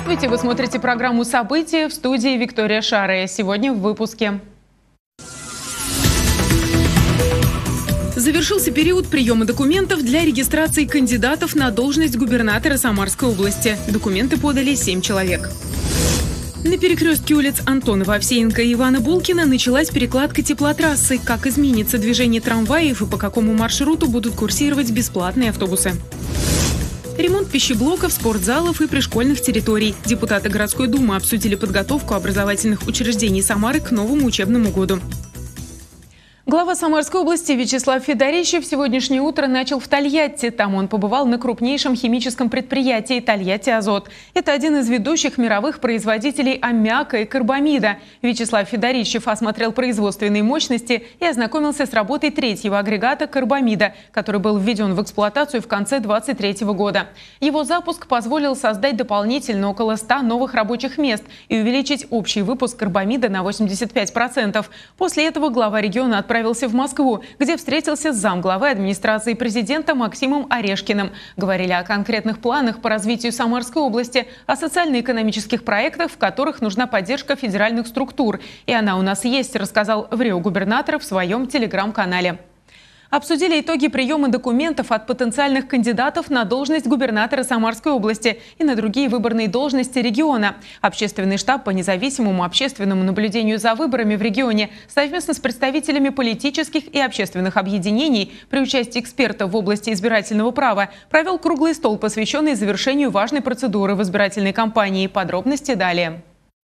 Здравствуйте! Вы смотрите программу «События», в студии Виктория Шарая. Сегодня в выпуске. Завершился период приема документов для регистрации кандидатов на должность губернатора Самарской области. Документы подали 7 человек. На перекрестке улиц Антонова, Овсеенко и Ивана Булкина началась перекладка теплотрассы. Как изменится движение трамваев и по какому маршруту будут курсировать бесплатные автобусы. Ремонт пищеблоков, спортзалов и пришкольных территорий. Депутаты городской думы обсудили подготовку образовательных учреждений Самары к новому учебному году. Глава Самарской области Вячеслав Федорищев сегодняшнее утро начал в Тольятти. Там он побывал на крупнейшем химическом предприятии «Тольятти Азот». Это один из ведущих мировых производителей аммиака и карбамида. Вячеслав Федорищев осмотрел производственные мощности и ознакомился с работой третьего агрегата карбамида, который был введен в эксплуатацию в конце 2023 года. Его запуск позволил создать дополнительно около 100 новых рабочих мест и увеличить общий выпуск карбамида на 85%. После этого глава региона отправился в Москву, где встретился с замглавы администрации президента Максимом Орешкиным. Говорили о конкретных планах по развитию Самарской области, о социально-экономических проектах, в которых нужна поддержка федеральных структур. И она у нас есть, рассказал в Рио губернатор в своем телеграм-канале. Обсудили итоги приема документов от потенциальных кандидатов на должность губернатора Самарской области и на другие выборные должности региона. Общественный штаб по независимому общественному наблюдению за выборами в регионе совместно с представителями политических и общественных объединений при участии экспертов в области избирательного права провел круглый стол, посвященный завершению важной процедуры в избирательной кампании. Подробности далее.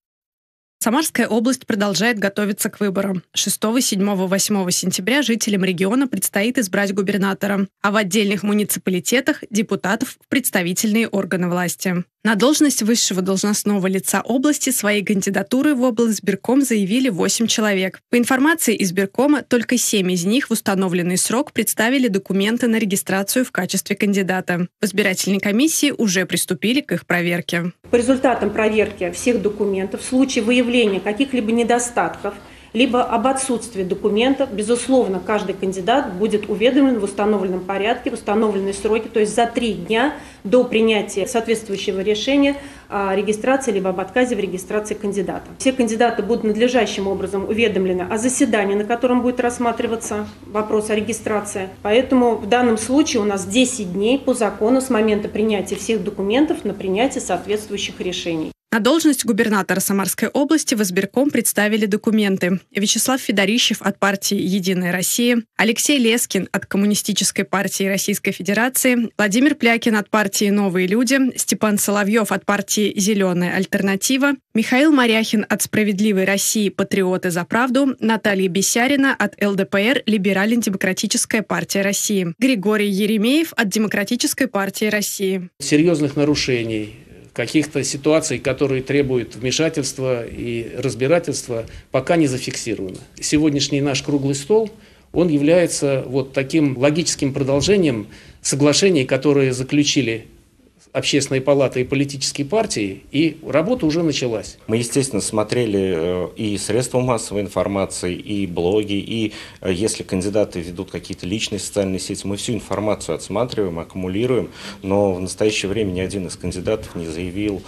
Самарская область продолжает готовиться к выборам. 6, 7, 8 сентября жителям региона предстоит избрать губернатора, а в отдельных муниципалитетах – депутатов в представительные органы власти. На должность высшего должностного лица области свои кандидатуры в облизбирком заявили 8 человек. По информации избиркома, только 7 из них в установленный срок представили документы на регистрацию в качестве кандидата. В избирательной комиссии уже приступили к их проверке. По результатам проверки всех документов в случае выявления каких-либо недостатков либо об отсутствии документов, безусловно, каждый кандидат будет уведомлен в установленном порядке, в установленные сроки, то есть за 3 дня до принятия соответствующего решения о регистрации либо об отказе в регистрации кандидата. Все кандидаты будут надлежащим образом уведомлены о заседании, на котором будет рассматриваться вопрос о регистрации. Поэтому в данном случае у нас 10 дней по закону с момента принятия всех документов на принятие соответствующих решений. На должность губернатора Самарской области в избирком представили документы. Вячеслав Федорищев от партии «Единая Россия», Алексей Лескин от Коммунистической партии Российской Федерации, Владимир Плякин от партии «Новые люди», Степан Соловьев от партии «Зеленая альтернатива», Михаил Моряхин от «Справедливой России. Патриоты за правду», Наталья Бесярина от ЛДПР «Либерально-демократическая партия России», Григорий Еремеев от Демократической партии России. Серьезных нарушений, каких-то ситуаций, которые требуют вмешательства и разбирательства, пока не зафиксировано. Сегодняшний наш круглый стол, он является вот таким логическим продолжением соглашений, которые заключили Общественная палата и политические партии, и работа уже началась. Мы, естественно, смотрели и средства массовой информации, и блоги, и если кандидаты ведут какие-то личные социальные сети, мы всю информацию отсматриваем, аккумулируем, но в настоящее время ни один из кандидатов не заявил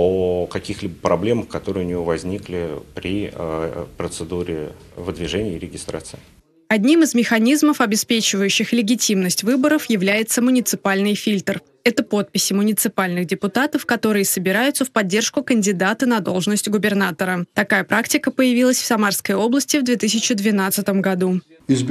о каких-либо проблемах, которые у него возникли при процедуре выдвижения и регистрации. Одним из механизмов, обеспечивающих легитимность выборов, является муниципальный фильтр. Это подписи муниципальных депутатов, которые собираются в поддержку кандидата на должность губернатора. Такая практика появилась в Самарской области в 2012 году.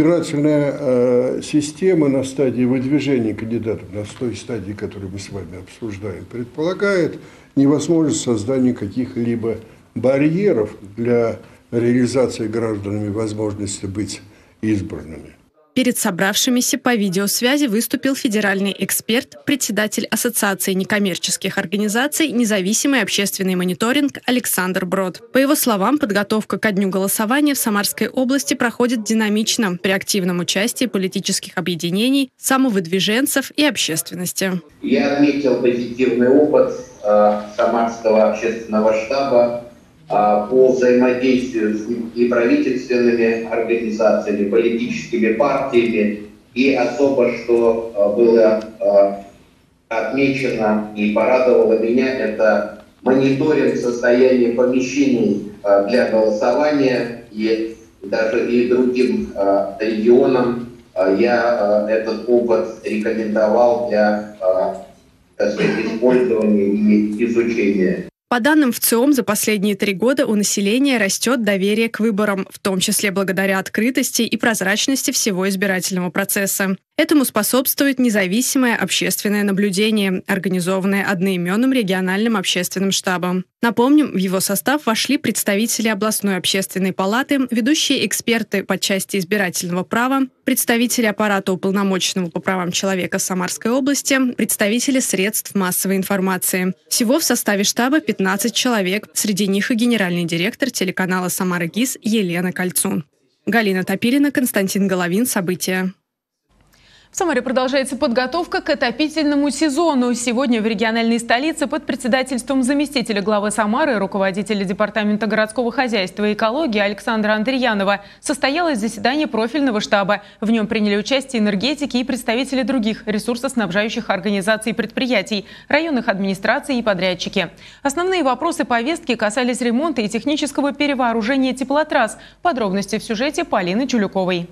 Избирательная система на стадии выдвижения кандидатов, на той стадии, которую мы с вами обсуждаем, предполагает невозможность создания каких-либо барьеров для реализации гражданами возможности быть избранными. Перед собравшимися по видеосвязи выступил федеральный эксперт, председатель Ассоциации некоммерческих организаций «Независимый общественный мониторинг» Александр Брод. По его словам, подготовка ко дню голосования в Самарской области проходит динамично при активном участии политических объединений, самовыдвиженцев и общественности. Я отметил позитивный опыт Самарского общественного штаба по взаимодействию с неправительственными организациями, политическими партиями. И особо, что было отмечено и порадовало меня, это мониторинг состояния помещений для голосования, и даже и другим регионам я этот опыт рекомендовал для, так сказать, использования и изучения. По данным ВЦИОМ, за последние 3 года у населения растет доверие к выборам, в том числе благодаря открытости и прозрачности всего избирательного процесса. Этому способствует независимое общественное наблюдение, организованное одноименным региональным общественным штабом. Напомним, в его состав вошли представители областной общественной палаты, ведущие эксперты по части избирательного права, представители аппарата уполномоченного по правам человека Самарской области, представители средств массовой информации. Всего в составе штаба 15 человек, среди них и генеральный директор телеканала «Самара ГИС» Елена Кольцун. Галина Топилина, Константин Головин. События. В Самаре продолжается подготовка к отопительному сезону. Сегодня в региональной столице под председательством заместителя главы Самары, руководителя департамента городского хозяйства и экологии Александра Андреянова состоялось заседание профильного штаба. В нем приняли участие энергетики и представители других ресурсоснабжающих организаций и предприятий, районных администраций и подрядчики. Основные вопросы повестки касались ремонта и технического перевооружения теплотрасс. Подробности в сюжете Полины Чулюковой.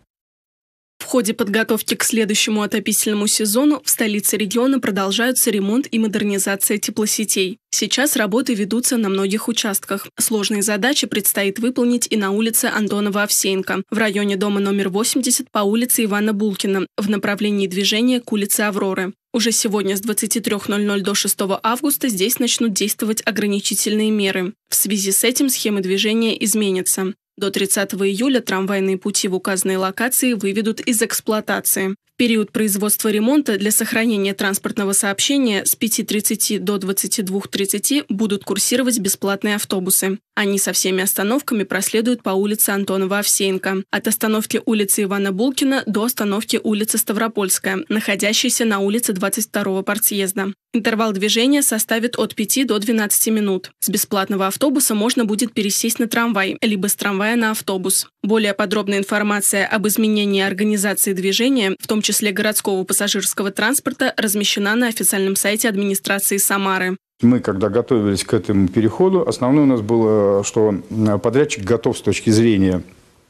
В ходе подготовки к следующему отопительному сезону в столице региона продолжаются ремонт и модернизация теплосетей. Сейчас работы ведутся на многих участках. Сложные задачи предстоит выполнить и на улице Антонова-Овсеенко, в районе дома номер 80 по улице Ивана Булкина, в направлении движения к улице Авроры. Уже сегодня с 23:00 до 6 августа здесь начнут действовать ограничительные меры. В связи с этим схемы движения изменятся. До 30 июля трамвайные пути в указанной локации выведут из эксплуатации. В период производства ремонта для сохранения транспортного сообщения с 5:30 до 22:30 будут курсировать бесплатные автобусы. Они со всеми остановками проследуют по улице Антонова-Овсеенко, от остановки улицы Ивана Булкина до остановки улицы Ставропольская, находящейся на улице 22-го партсъезда. Интервал движения составит от 5 до 12 минут. С бесплатного автобуса можно будет пересесть на трамвай, либо с трамвая на автобус. Более подробная информация об изменении организации движения, в том числе городского пассажирского транспорта, размещена на официальном сайте администрации Самары. Мы, когда готовились к этому переходу, основное у нас было, что подрядчик готов с точки зрения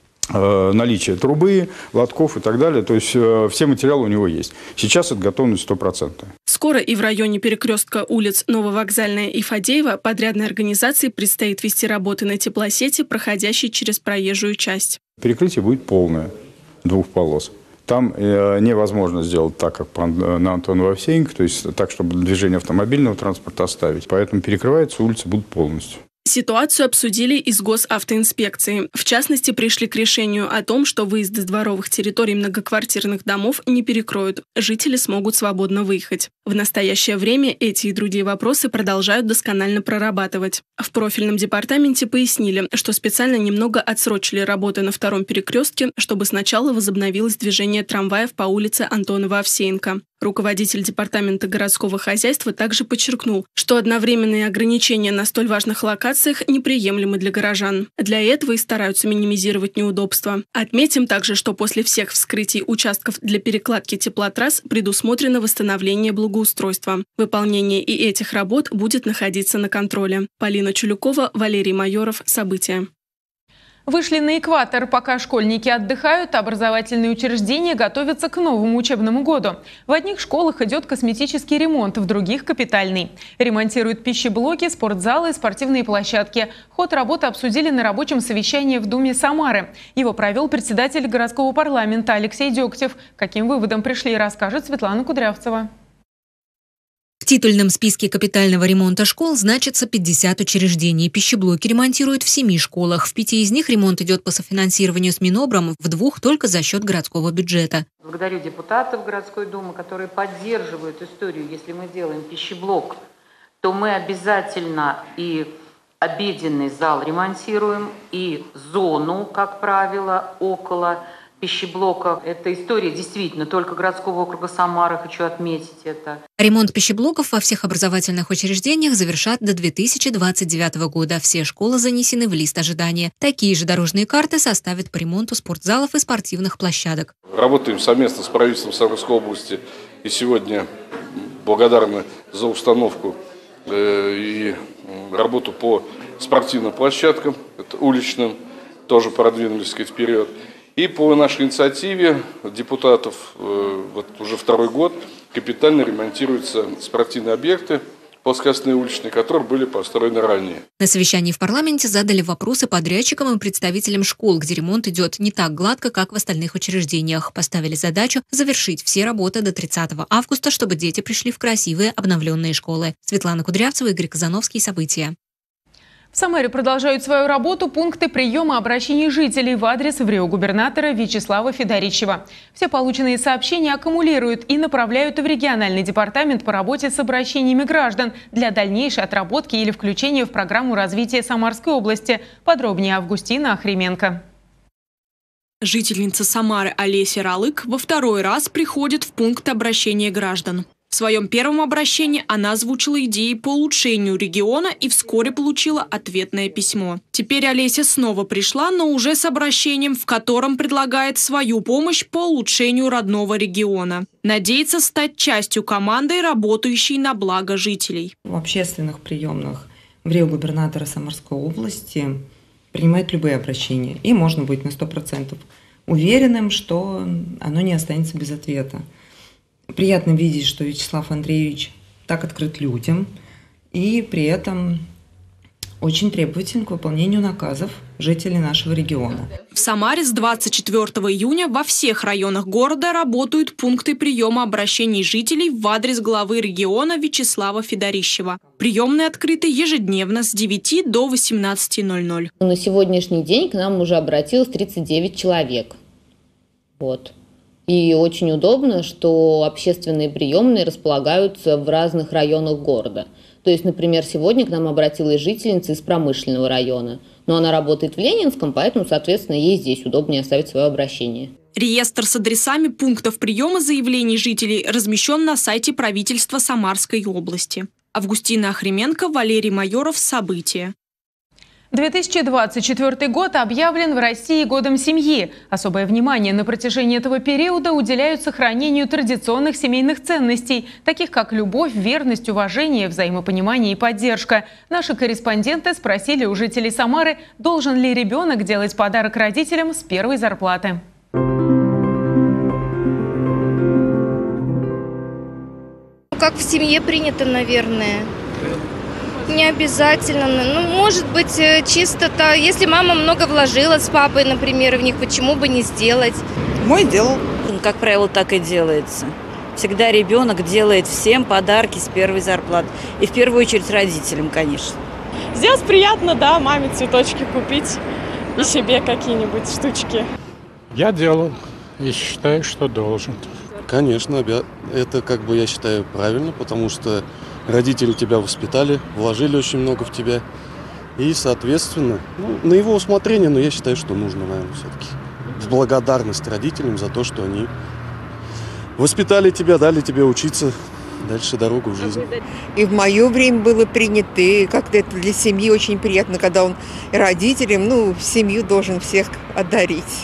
наличия трубы, лотков и так далее. То есть все материалы у него есть. Сейчас это готовность 100%. Скоро и в районе перекрестка улиц Нововокзальная и Фадеева подрядной организации предстоит вести работы на теплосети, проходящей через проезжую часть. Перекрытие будет полное, 2 полос. Там невозможно сделать так, как на Антонова-Овсеенко, то есть так, чтобы движение автомобильного транспорта оставить. Поэтому перекрываются улицы будут полностью. Ситуацию обсудили и с госавтоинспекцией. В частности, пришли к решению о том, что выезд с дворовых территорий многоквартирных домов не перекроют. Жители смогут свободно выехать. В настоящее время эти и другие вопросы продолжают досконально прорабатывать. В профильном департаменте пояснили, что специально немного отсрочили работы на 2-м перекрестке, чтобы сначала возобновилось движение трамваев по улице Антонова-Овсеенко. Руководитель департамента городского хозяйства также подчеркнул, что одновременные ограничения на столь важных локациях неприемлемы для горожан. Для этого и стараются минимизировать неудобства. Отметим также, что после всех вскрытий участков для перекладки теплотрасс предусмотрено восстановление благоустройства. Выполнение и этих работ будет находиться на контроле. Полина Чулюкова, Валерий Майоров. События. Вышли на экватор. Пока школьники отдыхают, образовательные учреждения готовятся к новому учебному году. В одних школах идет косметический ремонт, в других – капитальный. Ремонтируют пищеблоки, спортзалы и спортивные площадки. Ход работы обсудили на рабочем совещании в Думе Самары. Его провел председатель городского парламента Алексей Дегтев. Каким выводом пришли, расскажет Светлана Кудрявцева. В титульном списке капитального ремонта школ значится 50 учреждений. Пищеблоки ремонтируют в 7 школах. В 5 из них ремонт идет по софинансированию с Минобром, в 2 только за счет городского бюджета. Благодарю депутатов городской думы, которые поддерживают историю. Если мы делаем пищеблок, то мы обязательно и обеденный зал ремонтируем, и зону, как правило, около пищеблоков. Это история действительно только городского округа Самары, хочу отметить это. Ремонт пищеблоков во всех образовательных учреждениях завершат до 2029 года. Все школы занесены в лист ожидания. Такие же дорожные карты составят по ремонту спортзалов и спортивных площадок. Работаем совместно с правительством Самарской области и сегодня благодарны за установку и работу по спортивным площадкам, это уличным, тоже продвинулись, так сказать, вперед. И по нашей инициативе депутатов вот уже второй год капитально ремонтируются спортивные объекты плоскостные уличные, которые были построены ранее. На совещании в парламенте задали вопросы подрядчикам и представителям школ, где ремонт идет не так гладко, как в остальных учреждениях. Поставили задачу завершить все работы до 30 августа, чтобы дети пришли в красивые обновленные школы. Светлана Кудрявцева, Игорь Казановский. События. В Самаре продолжают свою работу пункты приема обращений жителей в адрес ВРИО-губернатора Вячеслава Федорищева. Все полученные сообщения аккумулируют и направляют в региональный департамент по работе с обращениями граждан для дальнейшей отработки или включения в программу развития Самарской области. Подробнее Августина Охрименко. Жительница Самары Олеся Ралык во второй раз приходит в пункт обращения граждан. В своем первом обращении она озвучила идеи по улучшению региона и вскоре получила ответное письмо. Теперь Олеся снова пришла, но уже с обращением, в котором предлагает свою помощь по улучшению родного региона. Надеется стать частью команды, работающей на благо жителей. В общественных приемных ВРИО-губернатора Самарской области принимают любые обращения. И можно быть на 100% уверенным, что оно не останется без ответа. Приятно видеть, что Вячеслав Андреевич так открыт людям и при этом очень требователен к выполнению наказов жителей нашего региона. В Самаре с 24 июня во всех районах города работают пункты приема обращений жителей в адрес главы региона Вячеслава Федорищева. Приемные открыты ежедневно с 9 до 18:00. На сегодняшний день к нам уже обратилось 39 человек. И очень удобно, что общественные приемные располагаются в разных районах города. То есть, например, сегодня к нам обратилась жительница из промышленного района. Но она работает в Ленинском, поэтому, соответственно, ей здесь удобнее оставить свое обращение. Реестр с адресами пунктов приема заявлений жителей размещен на сайте правительства Самарской области. Августина Охрименко, Валерий Майоров. События. 2024 год объявлен в России годом семьи. Особое внимание на протяжении этого периода уделяют сохранению традиционных семейных ценностей, таких как любовь, верность, уважение, взаимопонимание и поддержка. Наши корреспонденты спросили у жителей Самары, должен ли ребенок делать подарок родителям с первой зарплаты. Как в семье принято, наверное. Не обязательно. Ну, может быть, чисто-то, если мама много вложила с папой, например, в них, почему бы не сделать? Мой делал. Как правило, так и делается. Всегда ребенок делает всем подарки с первой зарплаты. И в первую очередь родителям, конечно. Сделать приятно, да, маме цветочки купить и себе какие-нибудь штучки. Я делал и считаю, что должен. Конечно, это, я считаю, правильно, потому что родители тебя воспитали, вложили очень много в тебя. И, соответственно, на его усмотрение, но я считаю, что нужно, наверное, все-таки. В благодарность родителям за то, что они воспитали тебя, дали тебе учиться дальше дорогу в жизни. И в мое время было принято, и как-то это для семьи очень приятно, когда он родителям, семью должен всех одарить.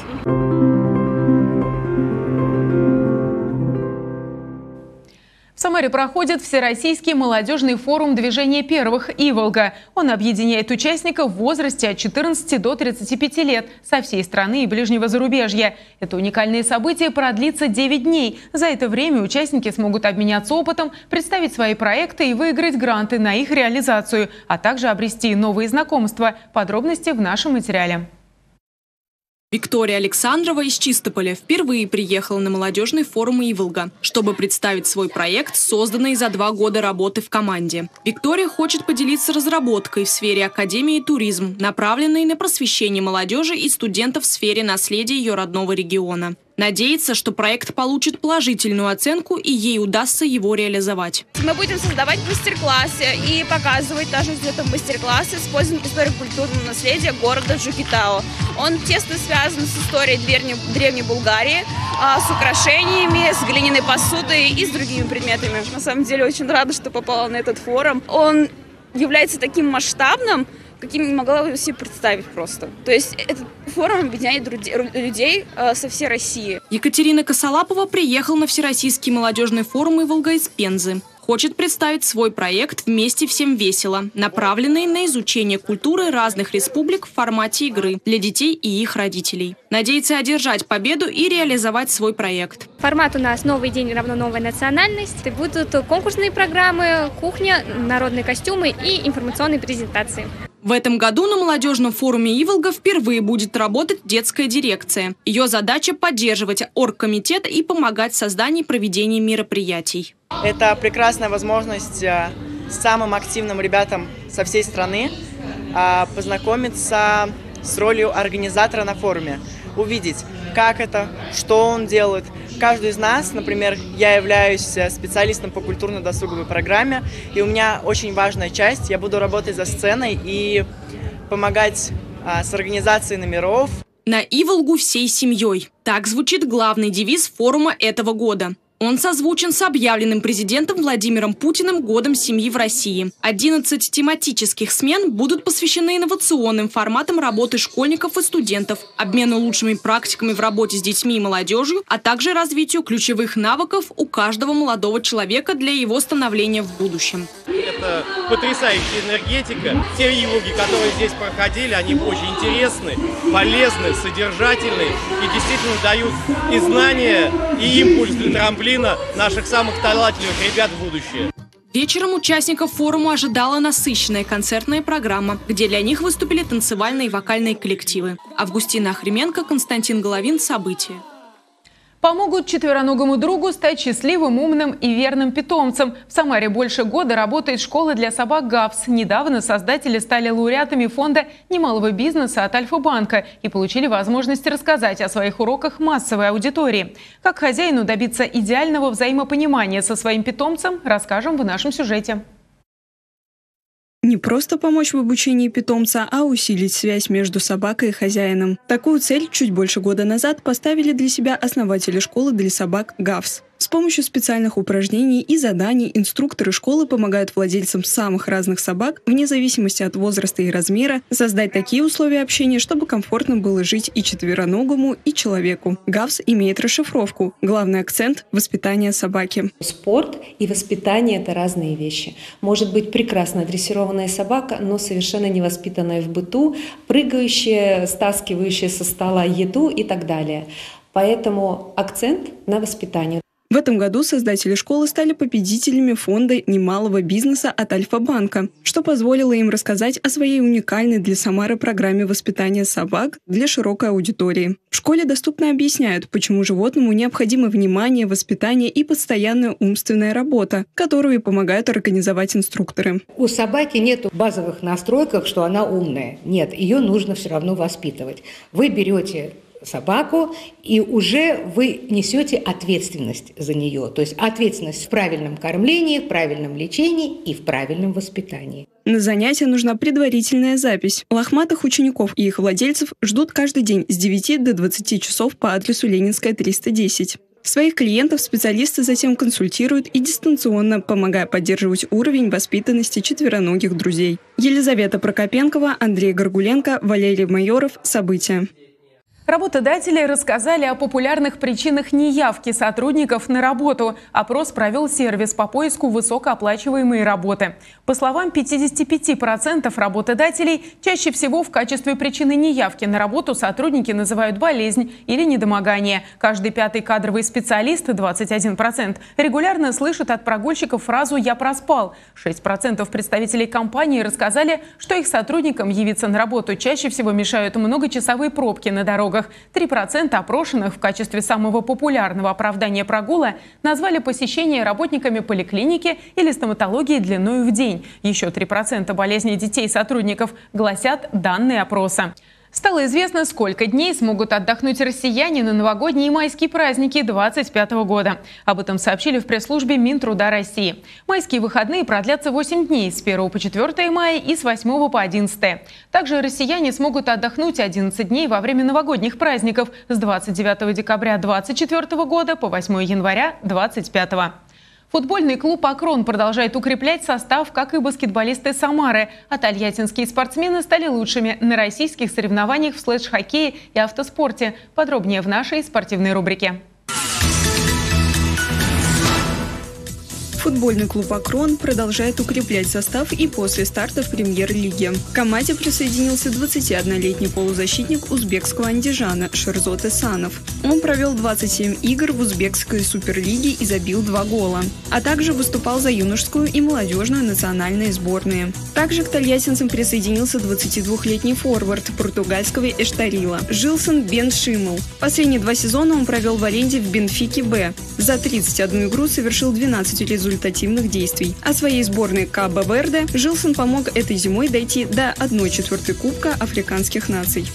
В Самаре проходит Всероссийский молодежный форум движения первых «Иволга». Он объединяет участников в возрасте от 14 до 35 лет со всей страны и ближнего зарубежья. Это уникальное событие продлится 9 дней. За это время участники смогут обменяться опытом, представить свои проекты и выиграть гранты на их реализацию, а также обрести новые знакомства. Подробности в нашем материале. Виктория Александрова из Чистополя впервые приехала на молодежный форум «Иволга», чтобы представить свой проект, созданный за 2 года работы в команде. Виктория хочет поделиться разработкой в сфере академии туризм, направленной на просвещение молодежи и студентов в сфере наследия ее родного региона. Надеется, что проект получит положительную оценку и ей удастся его реализовать. Мы будем создавать мастер-классы и показывать даже в этом мастер-классе используем историко-культурного наследия города Джукитао. Он тесно связан с историей древней Булгарии, с украшениями, с глиняной посудой и с другими предметами. На самом деле очень рада, что попала на этот форум. Он является таким масштабным, каким не могла себе представить просто. То есть этот форум объединяет людей со всей России. Екатерина Косолапова приехала на Всероссийский молодежный форум «Иволга» из Пензы. хочет представить свой проект «Вместе всем весело», направленный на изучение культуры разных республик в формате игры для детей и их родителей. Надеется одержать победу и реализовать свой проект. Формат у нас «Новый день равно новая национальность». Будут конкурсные программы, кухня, народные костюмы и информационные презентации. В этом году на молодежном форуме Иволга впервые будет работать детская дирекция. Ее задача – поддерживать оргкомитет и помогать в создании и проведении мероприятий. Это прекрасная возможность самым активным ребятам со всей страны познакомиться с ролью организатора на форуме, увидеть, как это, что он делает. Каждый из нас, например, я являюсь специалистом по культурно-досуговой программе, и у меня очень важная часть, я буду работать за сценой и помогать с организацией номеров. На Иволгу всей семьей. Так звучит главный девиз форума этого года. Он созвучен с объявленным президентом Владимиром Путиным Годом семьи в России. 11 тематических смен будут посвящены инновационным форматам работы школьников и студентов, обмену лучшими практиками в работе с детьми и молодежью, а также развитию ключевых навыков у каждого молодого человека для его становления в будущем. Это потрясающая энергетика. Те иволги, которые здесь проходили, они очень интересны, полезны, содержательны и действительно дают и знания, и импульс для трамплина наших самых талантливых ребят в будущее. Вечером участников форума ожидала насыщенная концертная программа, где для них выступили танцевальные и вокальные коллективы. Августина Охрименко, Константин Головин. События. Помогут четвероногому другу стать счастливым, умным и верным питомцем. В Самаре больше года работает школа для собак ГАВС. Недавно создатели стали лауреатами фонда немалого бизнеса от Альфа-банка и получили возможность рассказать о своих уроках массовой аудитории. Как хозяину добиться идеального взаимопонимания со своим питомцем, расскажем в нашем сюжете. Не просто помочь в обучении питомца, а усилить связь между собакой и хозяином. Такую цель чуть больше года назад поставили для себя основатели школы для собак ГАВС. С помощью специальных упражнений и заданий инструкторы школы помогают владельцам самых разных собак, вне зависимости от возраста и размера, создать такие условия общения, чтобы комфортно было жить и четвероногому, и человеку. ГАВС имеет расшифровку. Главный акцент – воспитание собаки. Спорт и воспитание – это разные вещи. Может быть прекрасно дрессированная собака, но совершенно невоспитанная в быту, прыгающая, стаскивающая со стола еду и так далее. Поэтому акцент на воспитание. В этом году создатели школы стали победителями фонда немалого бизнеса от Альфа-банка, что позволило им рассказать о своей уникальной для Самары программе воспитания собак для широкой аудитории. В школе доступно объясняют, почему животному необходимо внимание, воспитание и постоянная умственная работа, которую и помогают организовать инструкторы. У собаки нет базовых настроек, что она умная. Нет, ее нужно все равно воспитывать. Вы берете собаку, и уже вы несете ответственность за нее. То есть ответственность в правильном кормлении, в правильном лечении и в правильном воспитании. На занятия нужна предварительная запись. Лохматых учеников и их владельцев ждут каждый день с 9 до 20 часов по адресу Ленинская, 310. Своих клиентов специалисты затем консультируют и дистанционно, помогая поддерживать уровень воспитанности четвероногих друзей. Елизавета Прокопенкова, Андрей Горгуленко, Валерий Майоров. События. Работодатели рассказали о популярных причинах неявки сотрудников на работу. Опрос провел сервис по поиску высокооплачиваемой работы. По словам 55% работодателей, чаще всего в качестве причины неявки на работу сотрудники называют болезнь или недомогание. Каждый пятый кадровый специалист, 21%, регулярно слышит от прогульщиков фразу «я проспал». 6% представителей компании рассказали, что их сотрудникам явиться на работу чаще всего мешают многочасовые пробки на дорогах. 3% опрошенных в качестве самого популярного оправдания прогула назвали посещение работниками поликлиники или стоматологии длиною в день. Еще 3% болезней детей сотрудников, гласят данные опроса. Стало известно, сколько дней смогут отдохнуть россияне на новогодние и майские праздники 2025 года. Об этом сообщили в пресс-службе Минтруда России. Майские выходные продлятся 8 дней с 1 по 4 мая и с 8 по 11. Также россияне смогут отдохнуть 11 дней во время новогодних праздников с 29 декабря 2024 года по 8 января 2025. Футбольный клуб «Акрон» продолжает укреплять состав, как и баскетболисты Самары. А тольяттинские спортсмены стали лучшими на российских соревнованиях в слэдж-хоккее и автоспорте. Подробнее в нашей спортивной рубрике. Футбольный клуб «Акрон» продолжает укреплять состав и после старта в премьер-лиге. К команде присоединился 21-летний полузащитник узбекского Андижана Шерзот Эсанов. Он провел 27 игр в узбекской суперлиге и забил 2 гола, а также выступал за юношескую и молодежную национальные сборные. Также к тольяттинцам присоединился 22-летний форвард португальского Эштарила Жилсон Бен Шимл. Последние 2 сезона он провел в аренде в Бенфике Б. За 31 игру совершил 12 результативных действий. А своей сборной Кабо-Верде Жилсон помог этой зимой дойти до 1/4 Кубка африканских наций.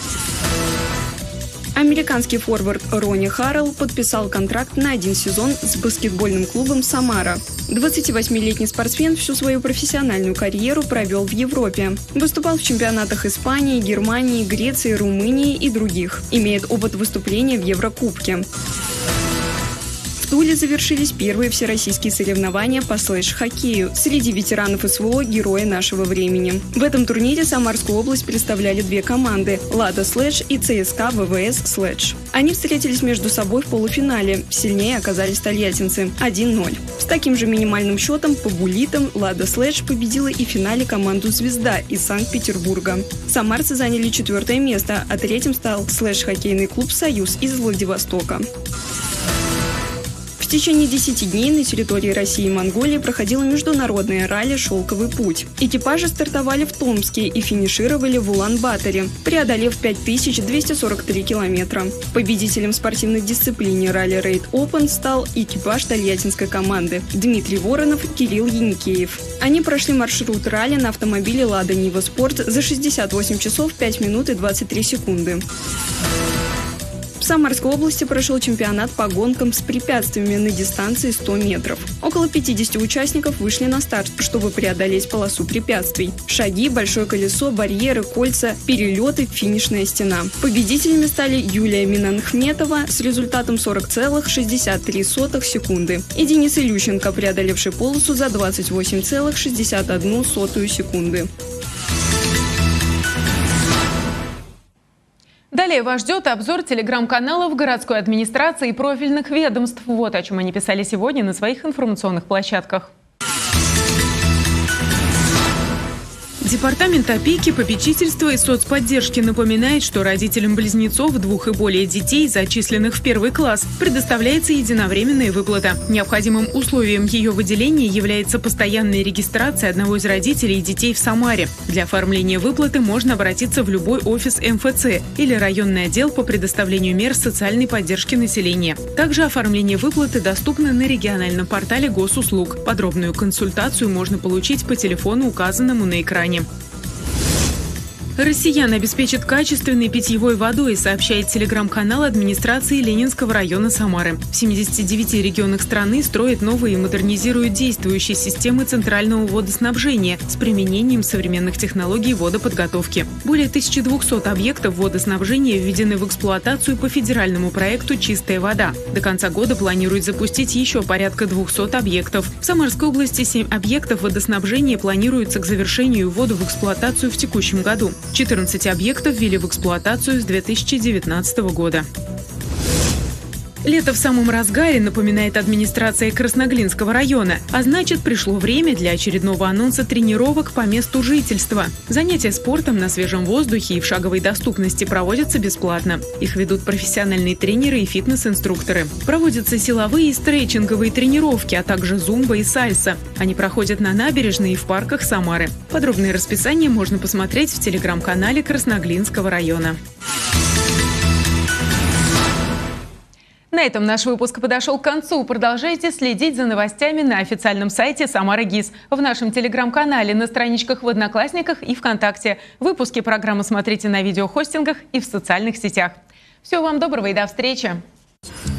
Американский форвард Ронни Харрелл подписал контракт на 1 сезон с баскетбольным клубом «Самара». 28-летний спортсмен всю свою профессиональную карьеру провел в Европе. Выступал в чемпионатах Испании, Германии, Греции, Румынии и других. Имеет опыт выступления в Еврокубке. В Туле завершились первые всероссийские соревнования по слэш-хоккею среди ветеранов СВО «Герои нашего времени». В этом турнире Самарскую область представляли 2 команды – «Лада Слэдж» и ЦСКА ВВС Слэдж. Они встретились между собой в полуфинале. Сильнее оказались тольяттинцы – 1-0. С таким же минимальным счетом по буллитам «Лада Слэдж» победила и в финале команду «Звезда» из Санкт-Петербурга. Самарцы заняли 4-е место, а 3-м стал слэш-хоккейный клуб «Союз» из Владивостока. В течение 10 дней на территории России и Монголии проходило международное ралли «Шелковый путь». Экипажи стартовали в Томске и финишировали в Улан-Баторе, преодолев 5243 километра. Победителем в спортивной дисциплине ралли Рейд Open стал экипаж тольяттинской команды Дмитрий Воронов, Кирилл Яникеев. Они прошли маршрут ралли на автомобиле «Лада Нива Спорт» за 68 часов 5 минут и 23 секунды. В Самарской области прошел чемпионат по гонкам с препятствиями на дистанции 100 метров. Около 50 участников вышли на старт, чтобы преодолеть полосу препятствий. Шаги, большое колесо, барьеры, кольца, перелеты, финишная стена. Победителями стали Юлия Минанхметова с результатом 40,63 секунды и Денис Илющенко, преодолевший полосу за 28,61 секунды. Далее вас ждет обзор телеграм-каналов городской администрации и профильных ведомств. Вот о чем они писали сегодня на своих информационных площадках. Департамент опеки, попечительства и соцподдержки напоминает, что родителям близнецов 2 и более детей, зачисленных в 1 класс, предоставляется единовременная выплата. Необходимым условием ее выделения является постоянная регистрация одного из родителей и детей в Самаре. Для оформления выплаты можно обратиться в любой офис МФЦ или районный отдел по предоставлению мер социальной поддержки населения. Также оформление выплаты доступно на региональном портале госуслуг. Подробную консультацию можно получить по телефону, указанному на экране. Россиян обеспечат качественной питьевой водой, сообщает телеграм-канал администрации Ленинского района Самары. В 79 регионах страны строят новые и модернизируют действующие системы центрального водоснабжения с применением современных технологий водоподготовки. Более 1200 объектов водоснабжения введены в эксплуатацию по федеральному проекту «Чистая вода». До конца года планируют запустить еще порядка 200 объектов. В Самарской области 7 объектов водоснабжения планируется к завершению ввода в эксплуатацию в текущем году. 14 объектов ввели в эксплуатацию с 2019 года. Лето в самом разгаре, напоминает администрация Красноглинского района. А значит, пришло время для очередного анонса тренировок по месту жительства. Занятия спортом на свежем воздухе и в шаговой доступности проводятся бесплатно. Их ведут профессиональные тренеры и фитнес-инструкторы. Проводятся силовые и стретчинговые тренировки, а также зумба и сальса. Они проходят на набережной и в парках Самары. Подробное расписание можно посмотреть в телеграм-канале Красноглинского района. На этом наш выпуск подошел к концу. Продолжайте следить за новостями на официальном сайте Самара ГИС, в нашем телеграм-канале, на страничках в Одноклассниках и ВКонтакте. Выпуски программы смотрите на видеохостингах и в социальных сетях. Всего вам доброго и до встречи!